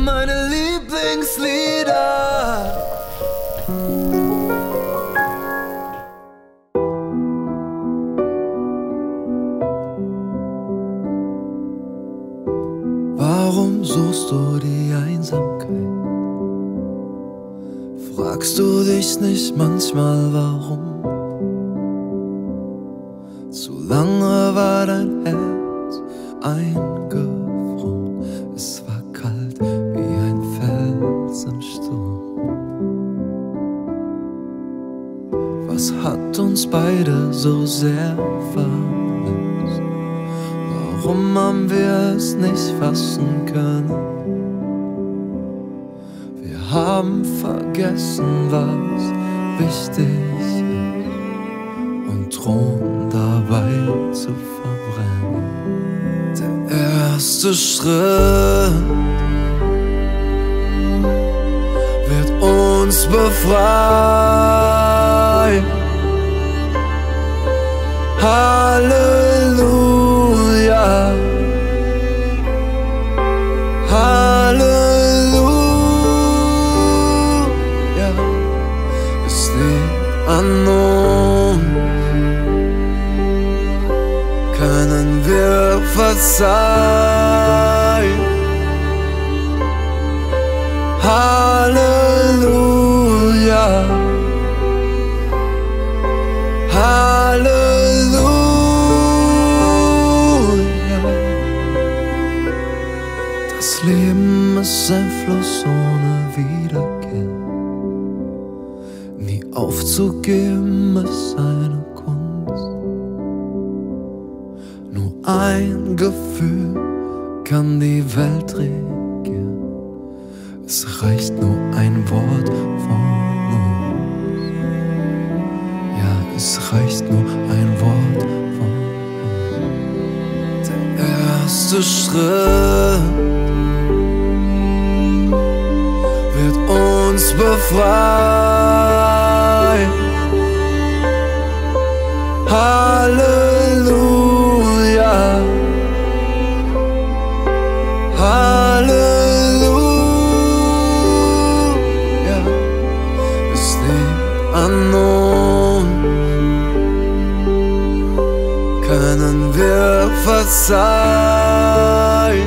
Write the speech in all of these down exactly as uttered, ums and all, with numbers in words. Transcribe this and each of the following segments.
meine Lieblingslieder. Warum suchst du die Einsamkeit? Fragst du dich nicht manchmal, warum? Zu lange war dein Herz eingefroren. Es war kalt wie ein Fels im Sturm. Was hat uns beide so sehr verletzt? Warum haben wir es nicht fassen können? Wir haben vergessen, was wichtig ist, und drohen dabei zu verbrennen. Der erste Schritt wird uns befreien. Halleluja, Halleluja. Es liegt an uns, können wir verzeihen. Halleluja, Halleluja. Das Leben ist ein Fluss ohne Wiederkehr. Nie aufzugeben ist eine Kunst. Nur ein Gefühl kann die Welt regieren. Es reicht nur ein Wort von uns. Ja, es reicht nur ein Wort von uns. Der erste Schritt wird uns befreien. Halleluja, Halleluja. Es liegt an uns, können wir verzeihen.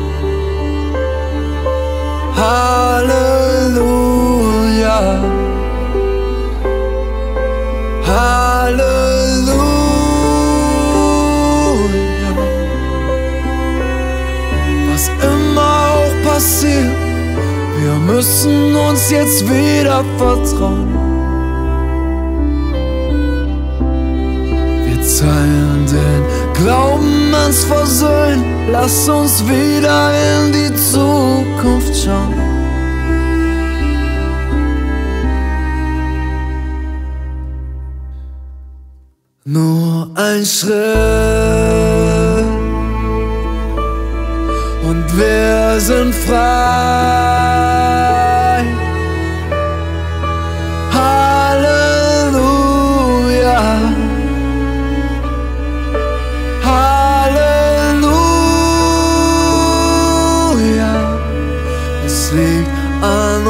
Halleluja, Halleluja. Was immer auch passiert, wir müssen uns jetzt wieder vertrauen. Wir teilen den Glauben ans Versöhnen. Lass uns wieder in die Zukunft schauen. Nur ein Schritt und wir sind frei. Halleluja, Halleluja. Es liegt an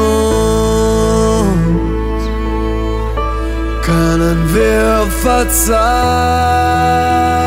uns, können wir verzeihen.